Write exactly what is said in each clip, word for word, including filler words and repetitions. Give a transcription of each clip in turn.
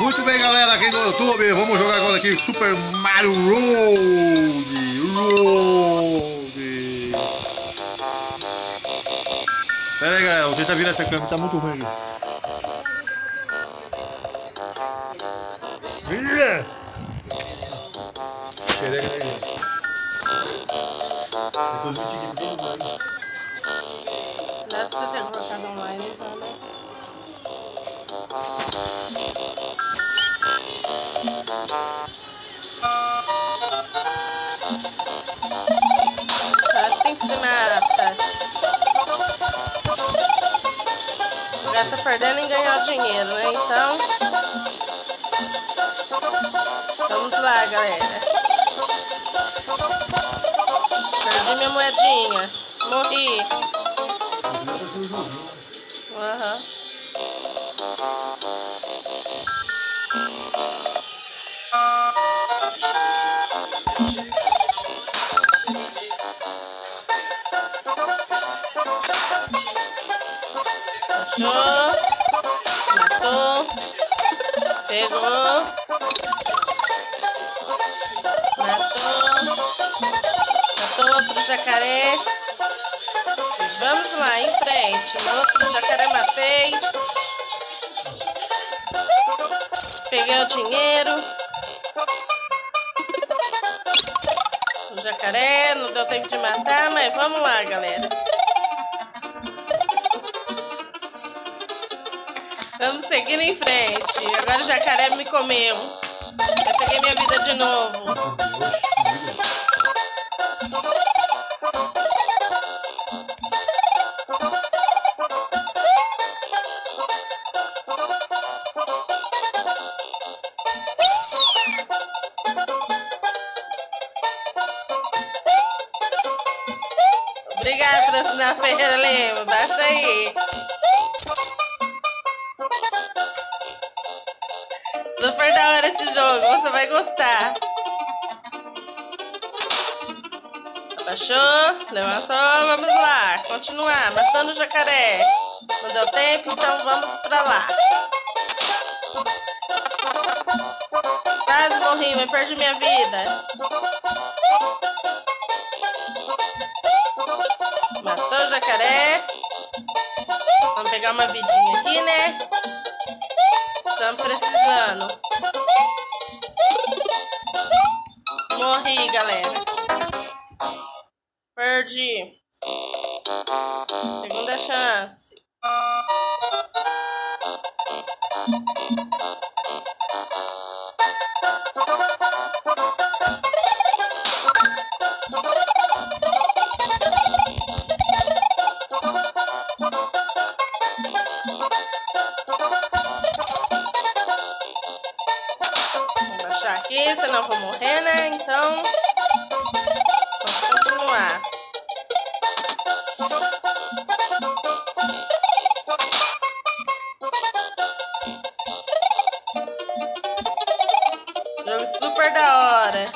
Muito bem, galera, aqui no YouTube, vamos jogar agora aqui Super Mario Road. Road. Pera aí, galera, vou tentar virar essa câmera, tá muito ruim aqui. Vira! Pera aí, galera. Dá pra você ter colocado online, então, né? Assim que se mata. O gato tá perdendo em ganhar o dinheiro, né? Então... Vamos lá, galera. Perdi minha moedinha. Morri. Aham. Achou. Matou. Pegou. Matou. Matou outro jacaré. Vamos lá, em frente. Outro jacaré matei. Peguei o dinheiro. O jacaré, não deu tempo de matar, mas vamos lá, galera. Vamos seguir em frente. Agora o jacaré me comeu. Eu peguei minha vida de novo. Obrigada por assinar a Ferreira Lima. Baixa aí. Super da hora esse jogo. Você vai gostar. Abaixou. Levantou. Vamos lá. Continuar. Matando o jacaré. Não deu tempo, então vamos pra lá. Quase morri, mas perdi minha vida. Matou o jacaré. Vamos pegar uma vidinha aqui, né? Estamos precisando. Morri, galera. Perdi. Segunda chance. Aqui, senão eu vou morrer, né? Então, vamos continuar. Jogo super da hora.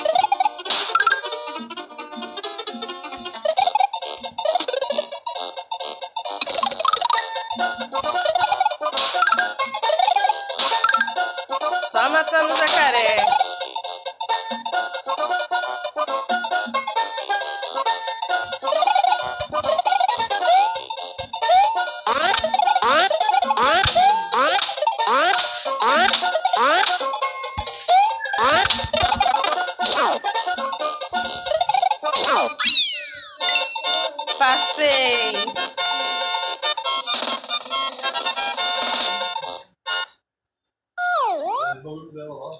Só matando o jacaré. Passei. Vamos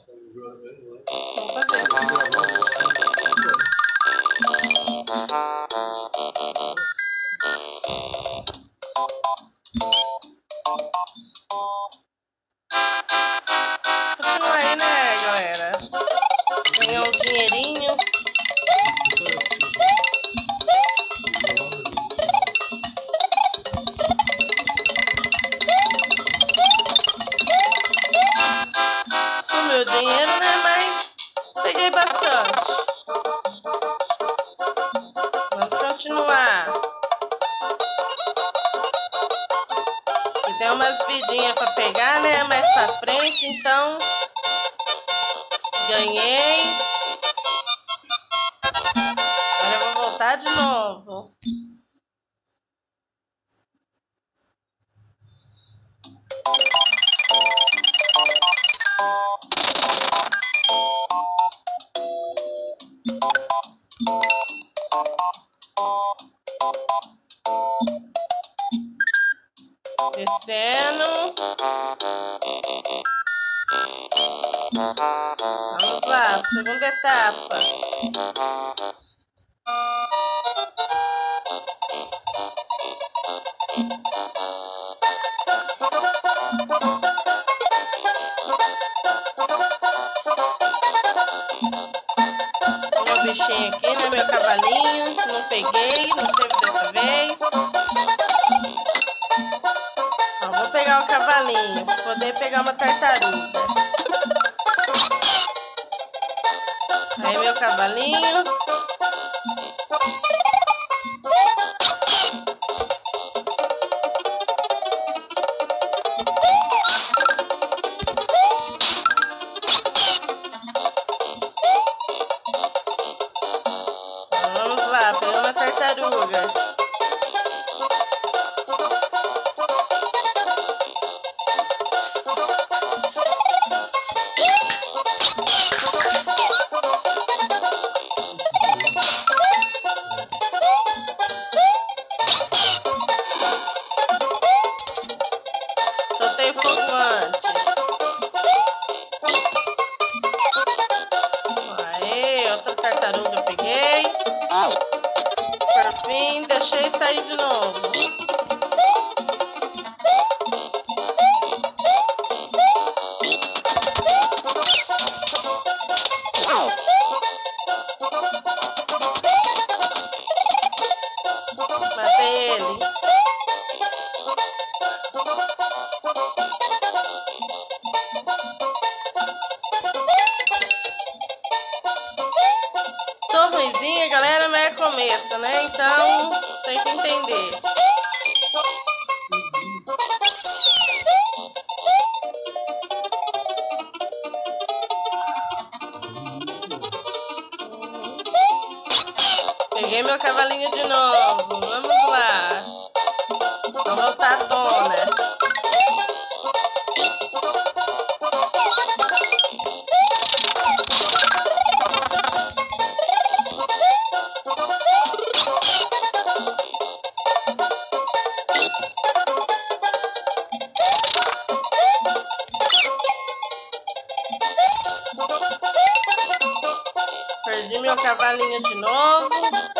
continua aí, né, galera? Ganhar uns dinheirinhos. Sumiu o dinheiro, né? Mas peguei bastante. Vamos continuar. Aqui tem Tem umas vidinhas pra pegar, né? Mais pra frente, então... Ganhei. Agora eu vou voltar de novo. Descendo. Vamos lá, segunda etapa. Meu bichinho aqui, né? Meu cavalinho. Não peguei, não teve dessa vez. Ó, vou pegar o cavalinho, pra poder pegar uma tartaruga. Aí meu cavalinho. Vamos lá, pegar uma tartaruga. Soltei fogo antes. Aê, outra tartaruga eu peguei. Por fim, deixei sair de novo. Matei ele. Sou ruizinha, galera, mas é começo, né? Então, tem que entender. Peguei meu cavalinho de novo. Vamos lá. Vamos voltar à tona. Perdi meu cavalinho de novo.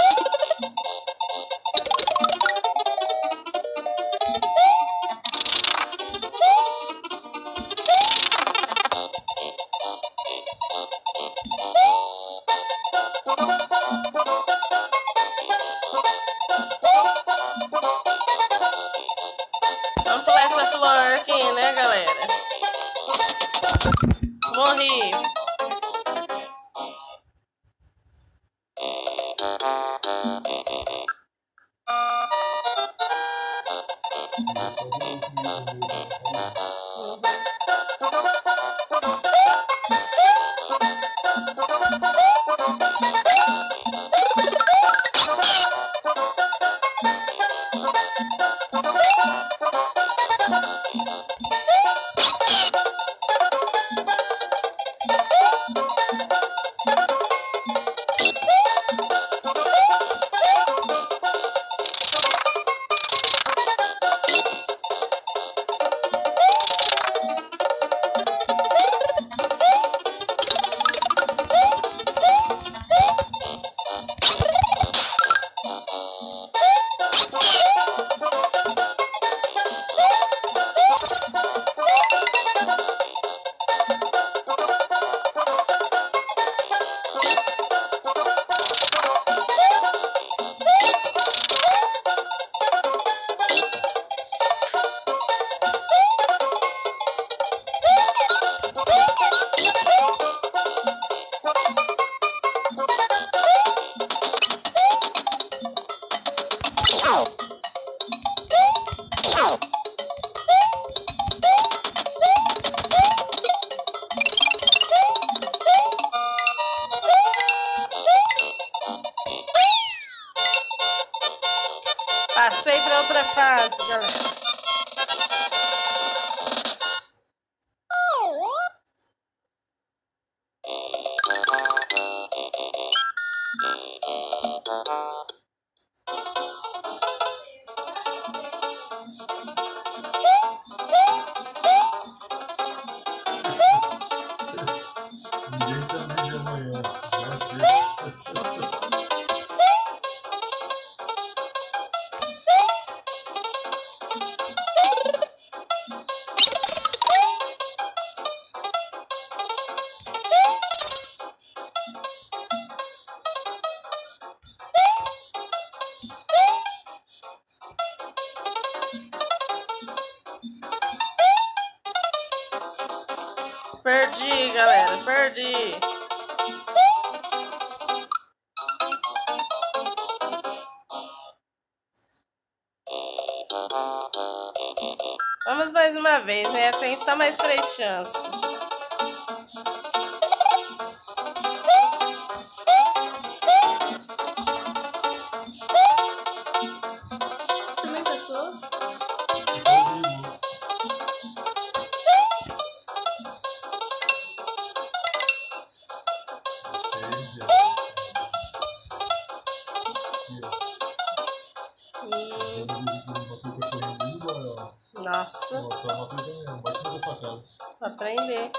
Vamos pular essa flor aqui, né, galera? Morri. Perdi, galera, perdi. Vamos mais uma vez, né? Tem só mais três chances. Você nem passou? Nossa. Pra aprender.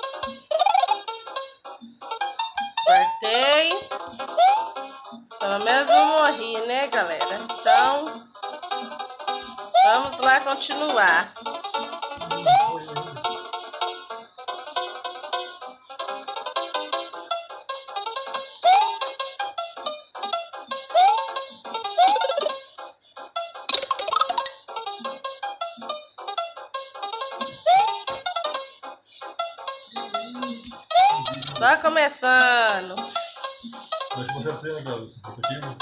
Cortei. Pelo menos eu morri, né, galera? Então, vamos lá continuar. Só começando. Deixa eu mostrar pra você, né, cara? Esse aplicativo.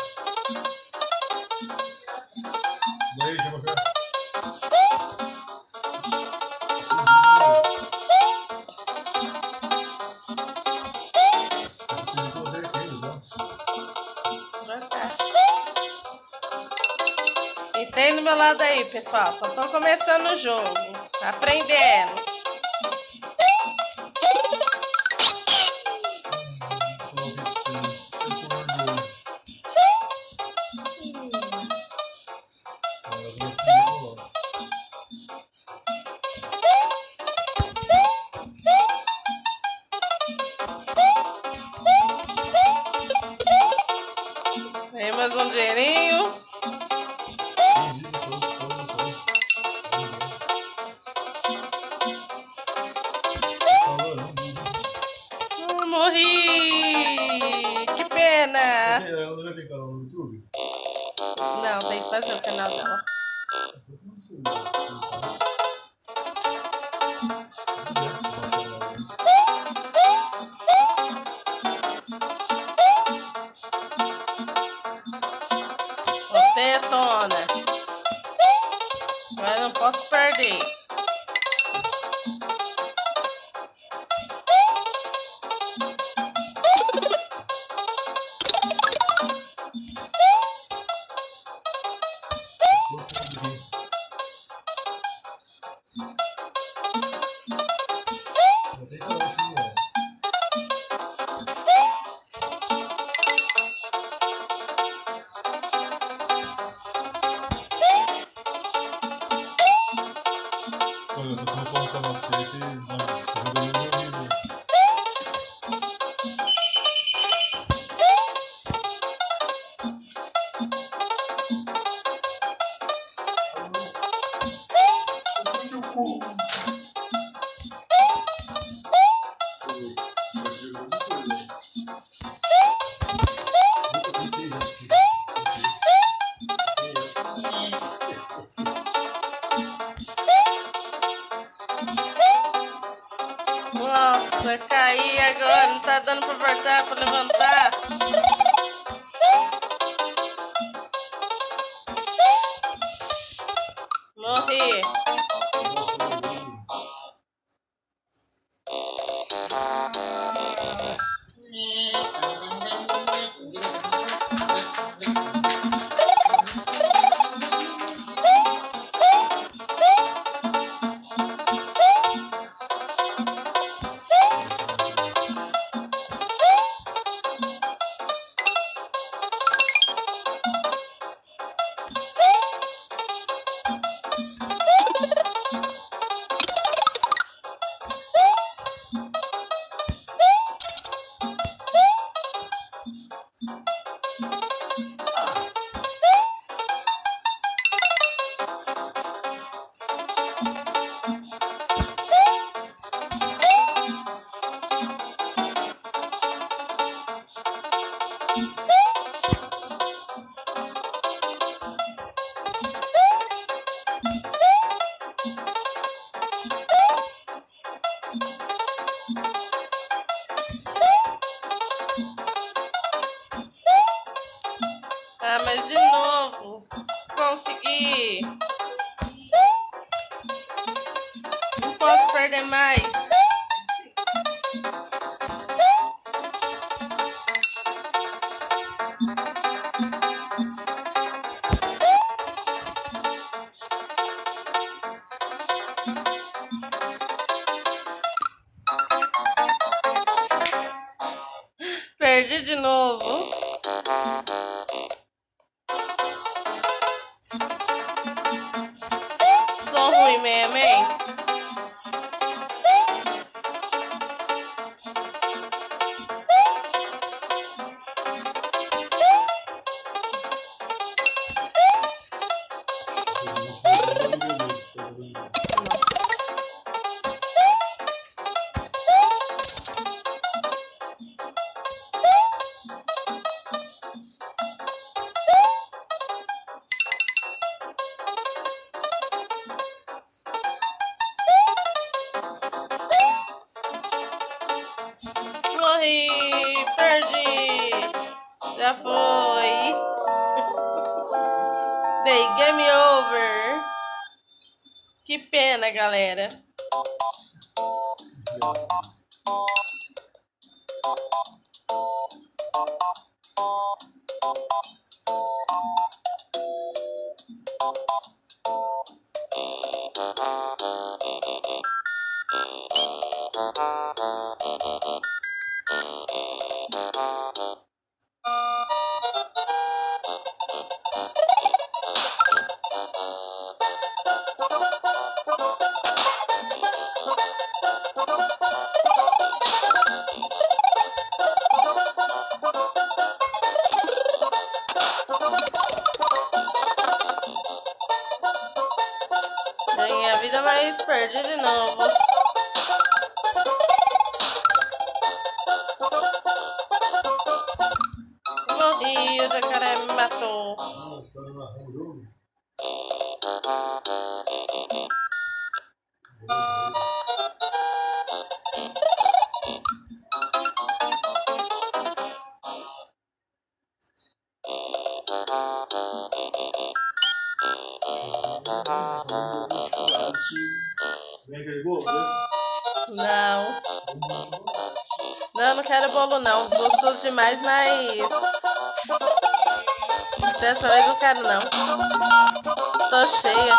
Daí, deixa eu mostrar. E tem do meu lado aí, pessoal. Só tô começando o jogo. Aprendendo. Tem mais um dinheirinho. Ah, morri! Que pena! Ela não vai ter canal no YouTube? Não, tem que fazer o canal dela. Tetona. Agora não posso perder. Olha, se você não for um canal pra você, você vai ver o vídeo. Nossa, caí agora. Não tá dando pra voltar, pra levantar. Morri. posso perder mais. Perdi de novo. Som ruim mesmo, hein? Morri, perdi. Já foi. Dei game over. Que pena, galera. Ganhei a vida, mas perdi de novo. Morri, o jacaré me matou. Vem aquele bolo? Não. Não, não quero bolo não. Gostoso demais, mas... dessa vez eu quero não. Tô cheia.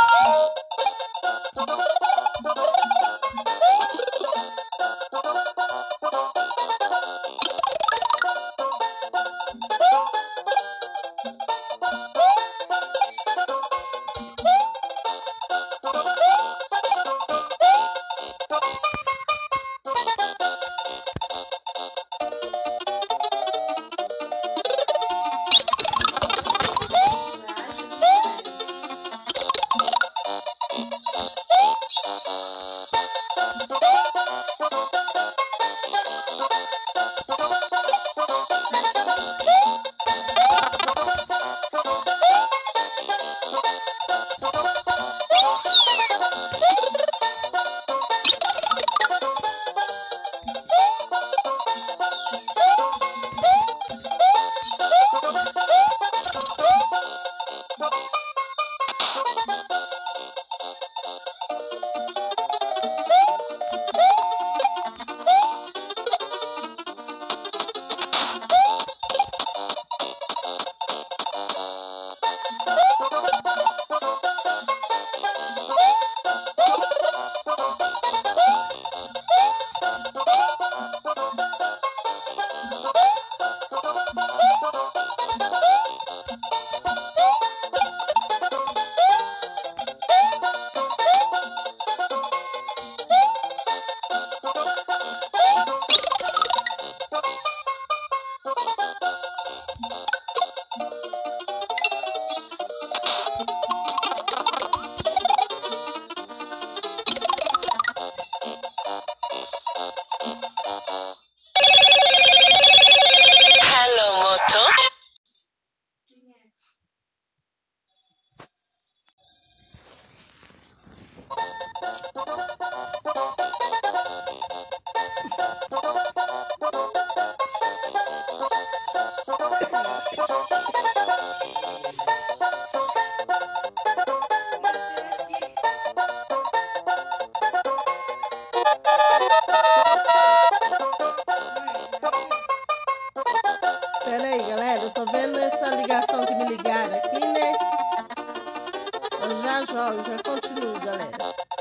Pera aí, galera, eu tô vendo essa ligação que me ligaram aqui, né? Eu já jogo, já continuo, galera.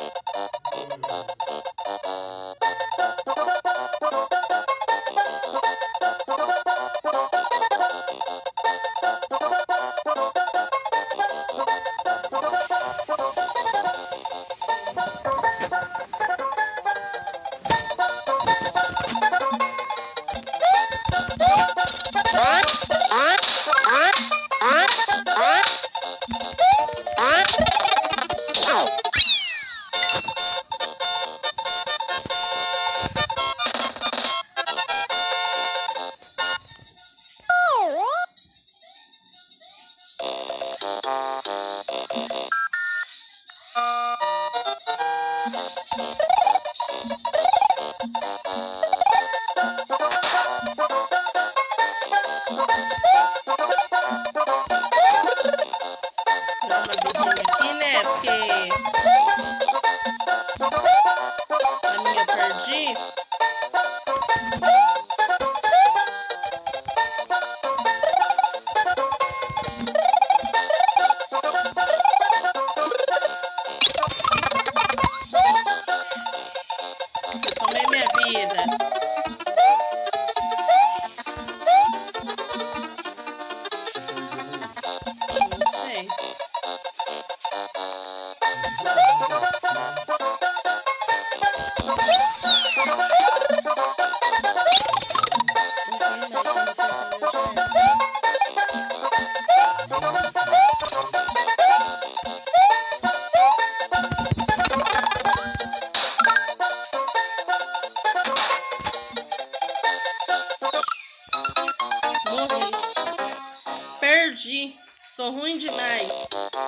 Perdi. Sou ruim demais.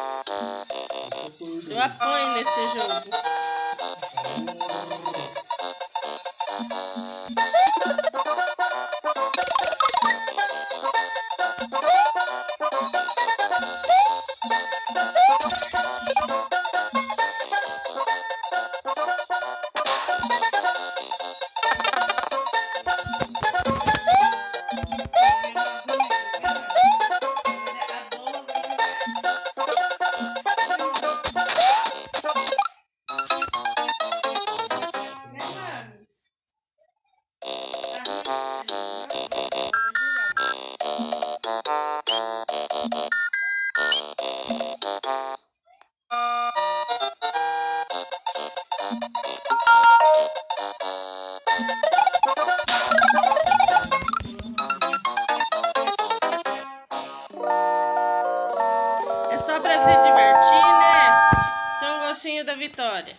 Eu apanho nesse jogo. É só pra se divertir, né? Tem um gostinho da vitória.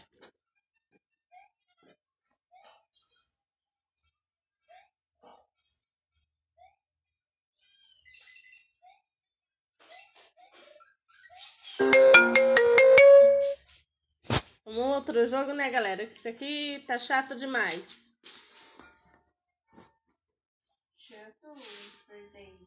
Um outro jogo, né, galera? Isso aqui tá chato demais. Chato, perdendo.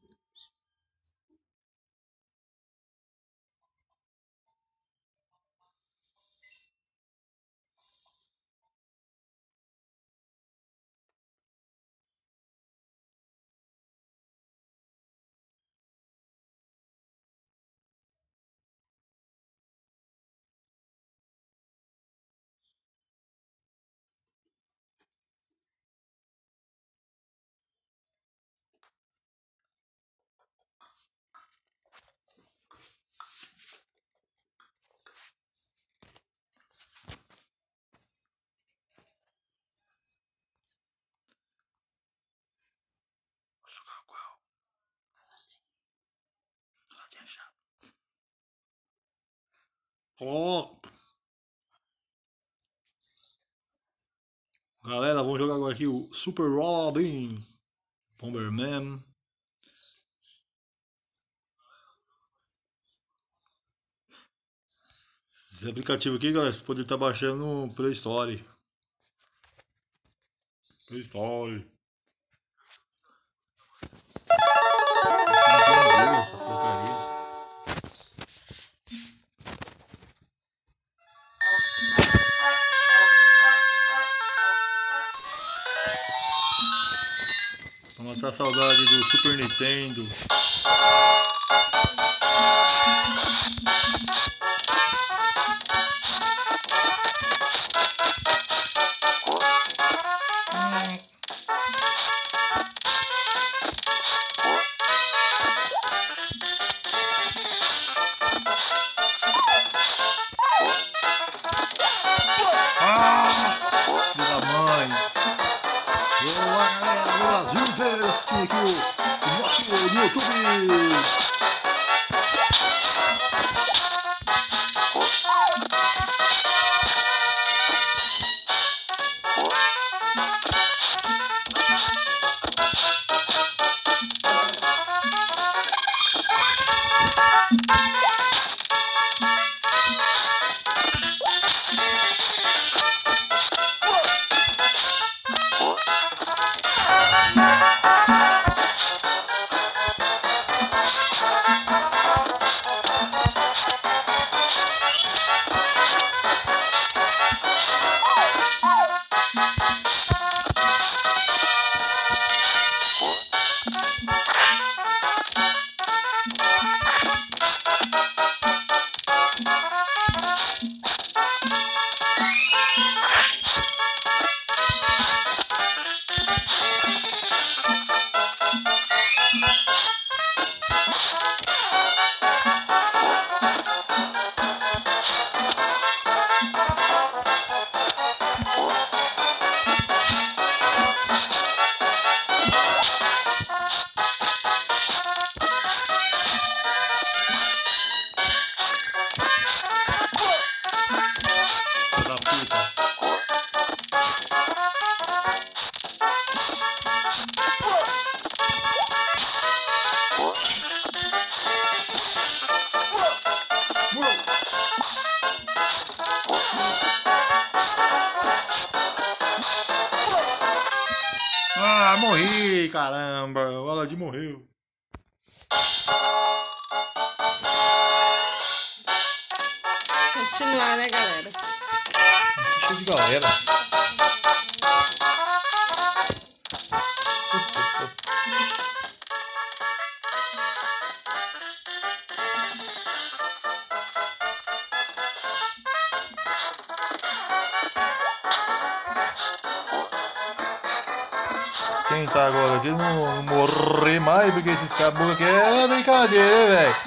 Ó, galera, vamos jogar agora aqui o Super Robin Bomberman. Esse aplicativo aqui, galera, você pode estar baixando no Play Store. Play Store. Essa porcaria. Nossa saudade do Super Nintendo. No YouTube. Ah, morri, caramba. O Aladim morreu. Continuar, né, galera? Cheio de galera. Quem tá agora aqui não, não morrer mais, porque esses caboclos aqui é brincadeira, velho.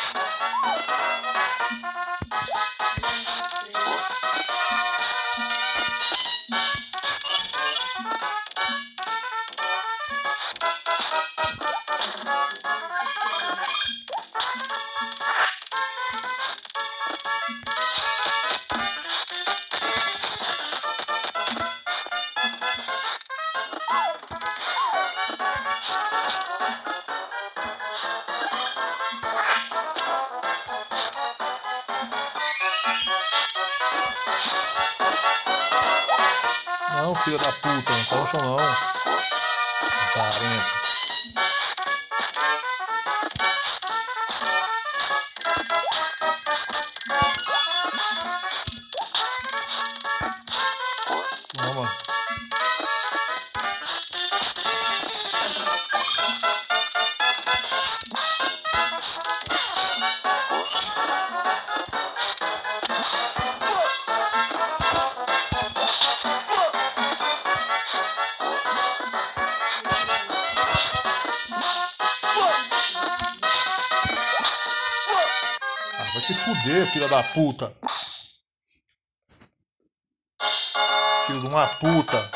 Não, filho da puta, não tá no chão não. Zarento. Toma. Vai se fuder, filha da puta. Filho de uma puta.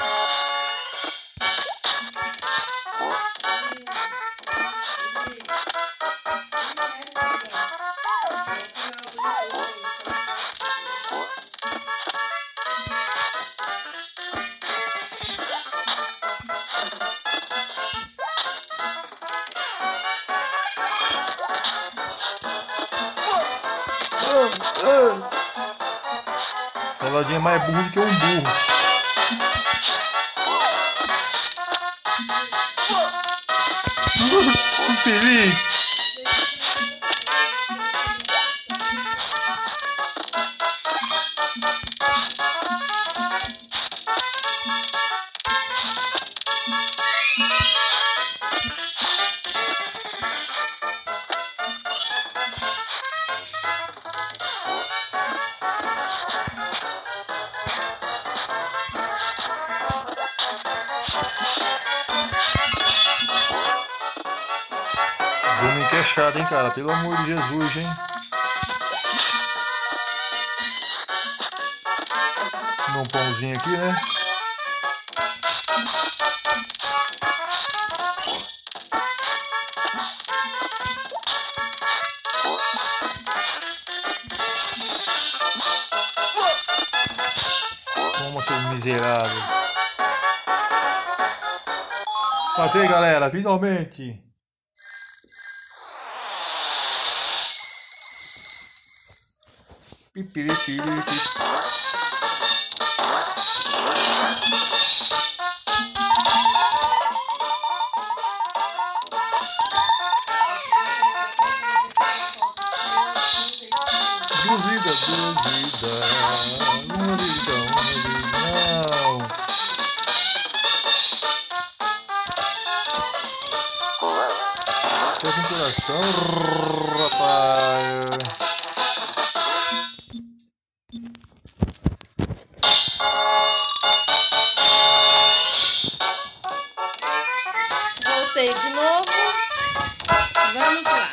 Saladinho é mais burro do que um burro. Infeliz. chato, hein, cara? Pelo amor de Jesus, hein? Um pãozinho aqui, né? Toma, seu miserável. Passei, galera, finalmente. Pipiripiripi. Duvida, duvida, duvida, não. Tô com coração, rapaz. Voltei de novo. Vamos lá.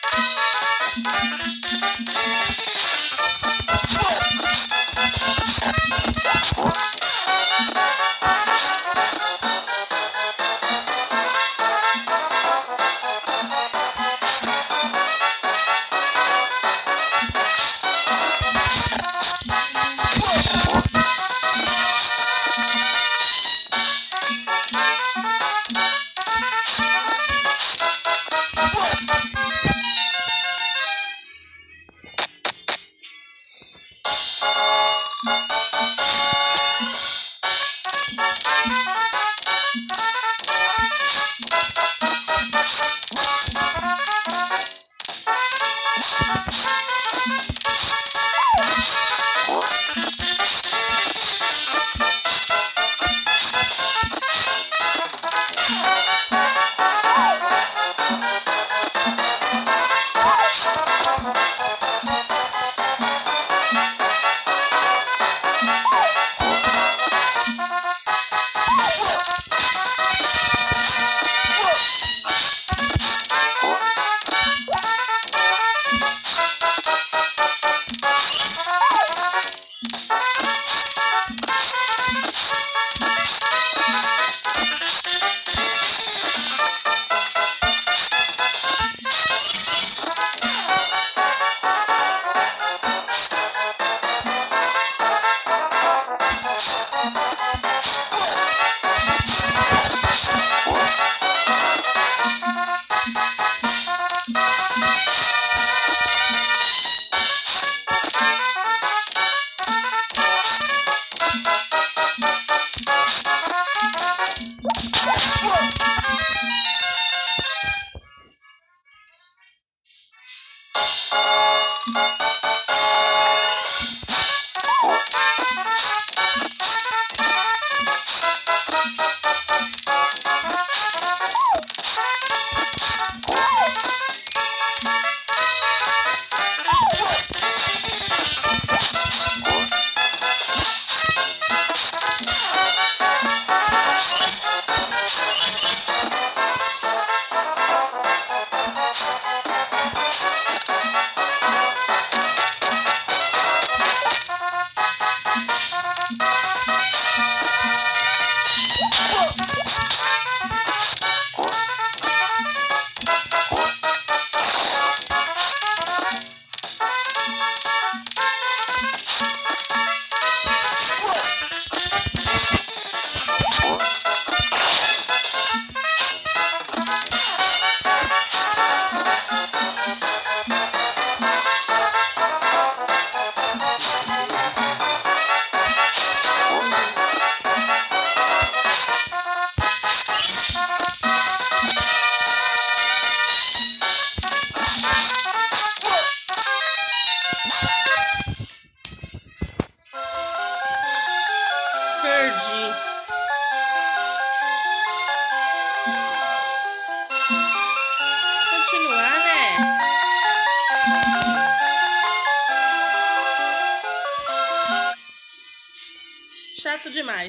Chato demais.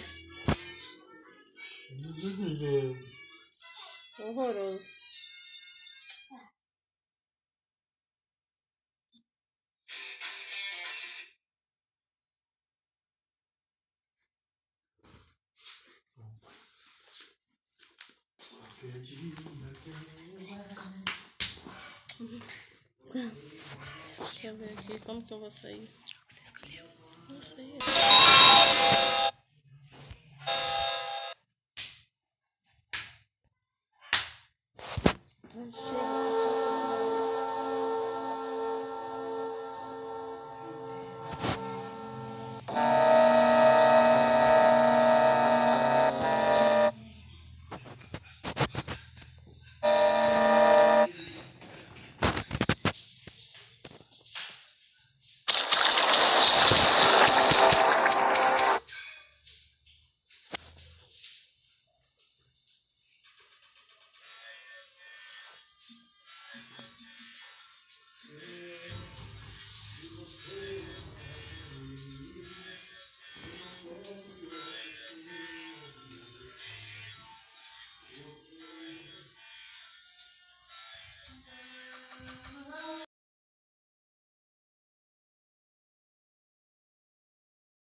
Horroroso. Deixa eu ver aqui como que eu vou sair. Você escolheu? Não sei.